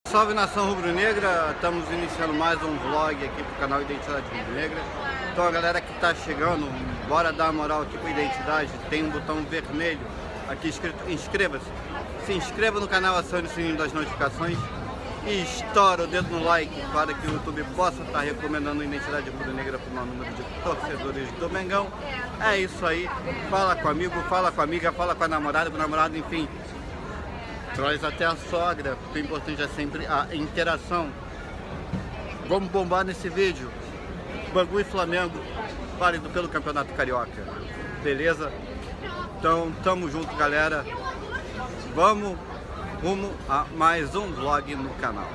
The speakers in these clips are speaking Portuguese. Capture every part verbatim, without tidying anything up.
Salve nação rubro-negra, estamos iniciando mais um vlog aqui pro canal Identidade Rubro-Negra. Então a galera que tá chegando, bora dar uma moral aqui pra Identidade. Tem um botão vermelho aqui escrito inscreva-se. Se inscreva no canal, acione o sininho das notificações e estoura o dedo no like para que o YouTube possa estar recomendando a Identidade Rubro-Negra para o maior número de torcedores do Mengão. É isso aí, fala com o amigo, fala com a amiga, fala com a namorada, com o namorado, enfim. Traz até a sogra, porque o importante é sempre a interação. Vamos bombar nesse vídeo. Bangu e Flamengo, válido pelo Campeonato Carioca. Beleza? Então, tamo junto, galera. Vamos rumo a mais um vlog no canal.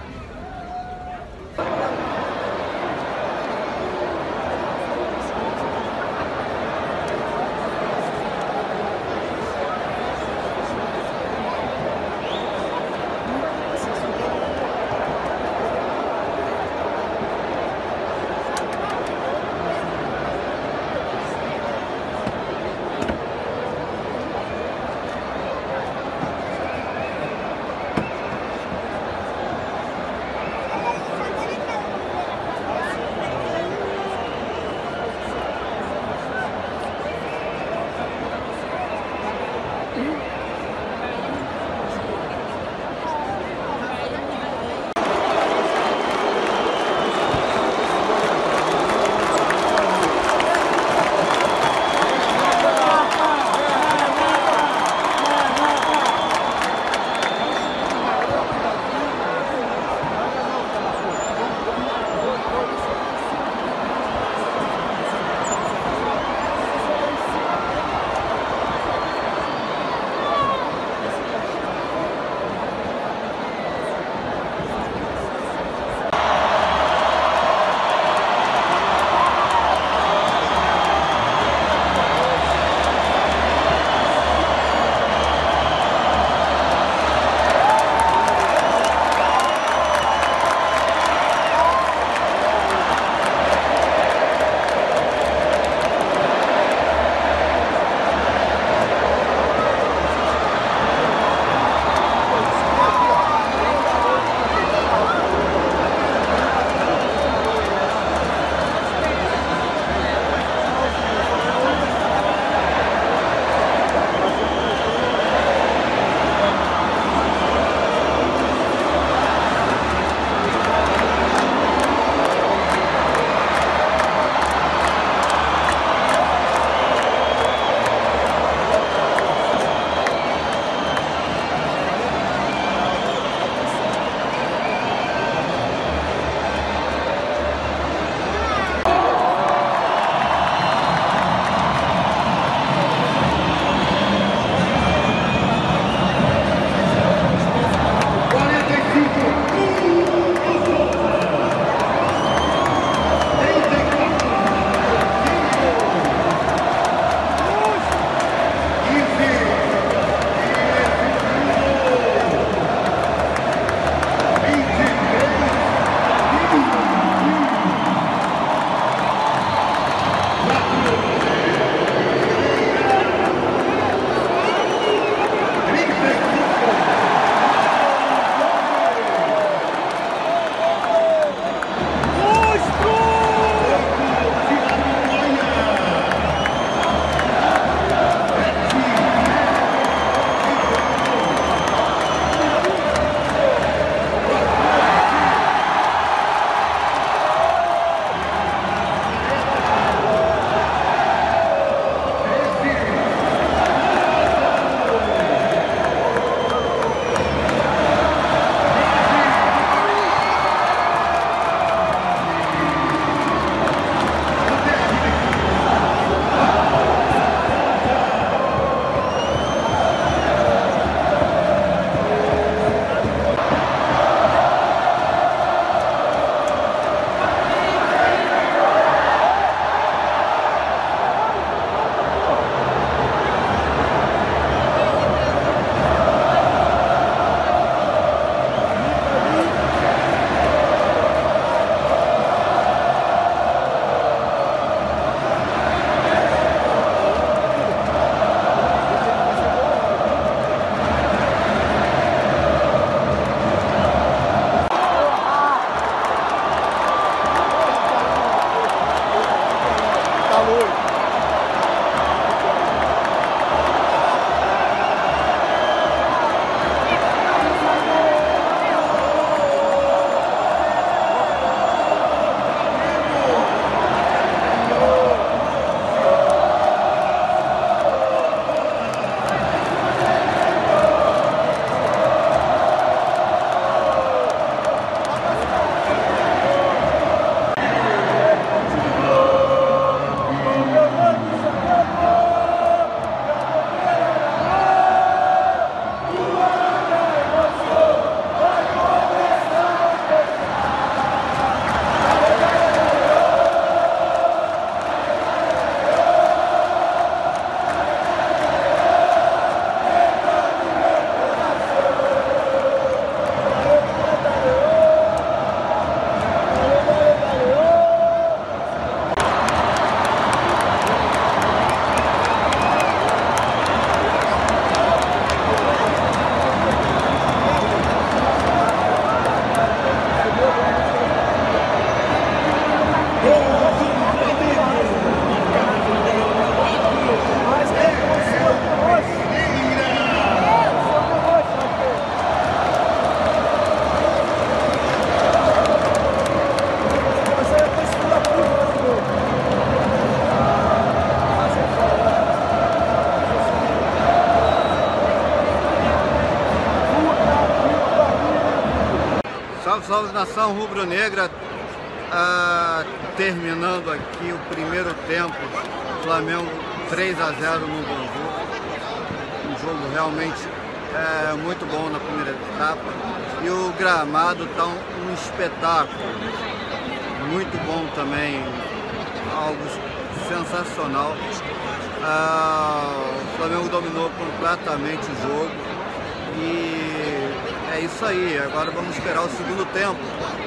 salve nação rubro-negra, ah, terminando aqui o primeiro tempo, Flamengo três a zero no Bangu, um jogo realmente é, muito bom na primeira etapa, e o gramado está um, um espetáculo, muito bom também, algo sensacional. Ah, o Flamengo dominou completamente o jogo e é isso aí. Agora vamos esperar o segundo tempo,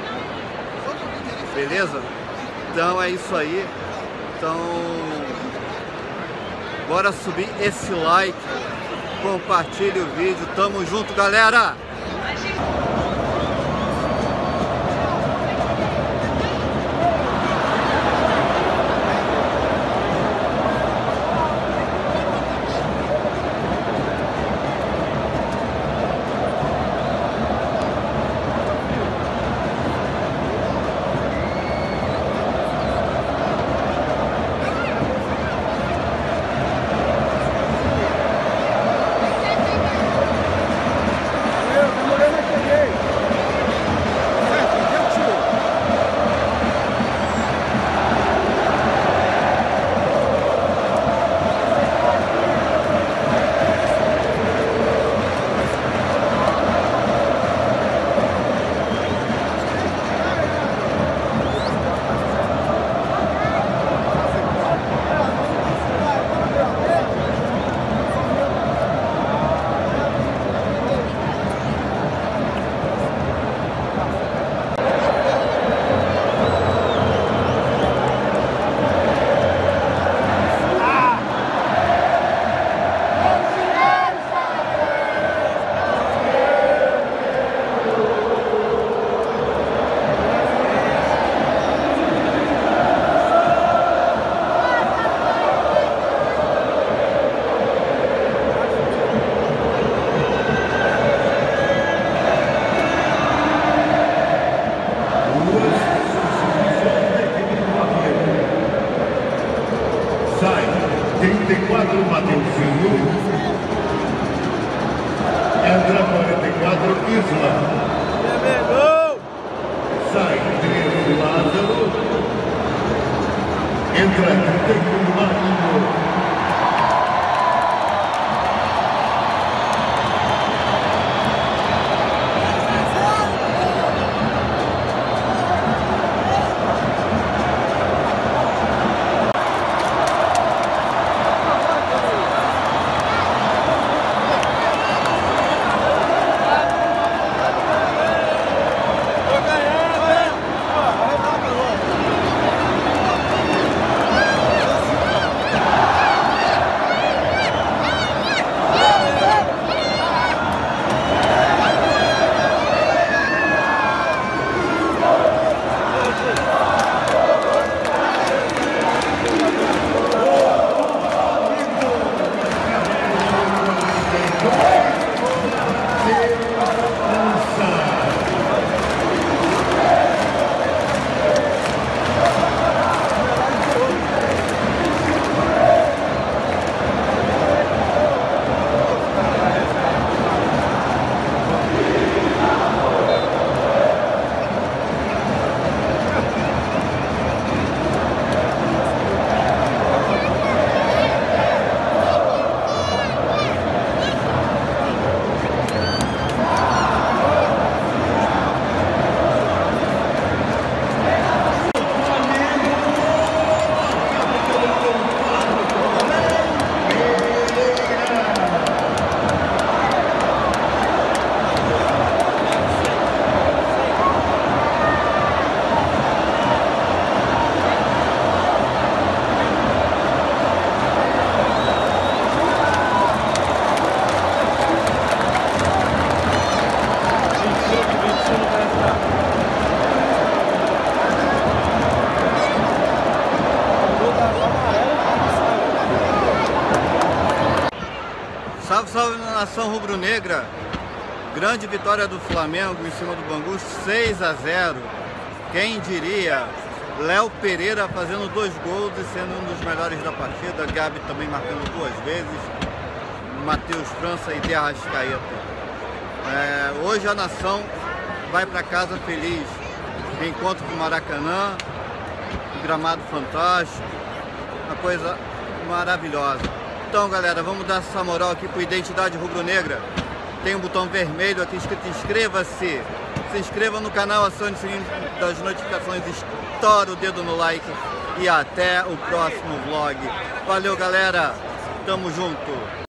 beleza? Então é isso aí. Então bora subir esse like, compartilhe o vídeo, tamo junto, galera! trinta e quatro, Matheus Filho. Entra quarenta e quatro, Isla. Sai treze, Lázaro. Entra trinta e um, Marquinhos. Salve, salve nação rubro-negra, grande vitória do Flamengo em cima do Bangu, seis a zero, quem diria, Léo Pereira fazendo dois gols e sendo um dos melhores da partida, Gabi também marcando duas vezes, Matheus França e De Arrascaeta. É, hoje a nação vai para casa feliz. Encontro com o Maracanã, um gramado fantástico, uma coisa maravilhosa. Então, galera, vamos dar essa moral aqui para Identidade Rubro-Negra. Tem um botão vermelho aqui escrito inscreva-se. Se inscreva no canal, acione o sininho das notificações, estoura o dedo no like e até o próximo vlog. Valeu, galera, tamo junto!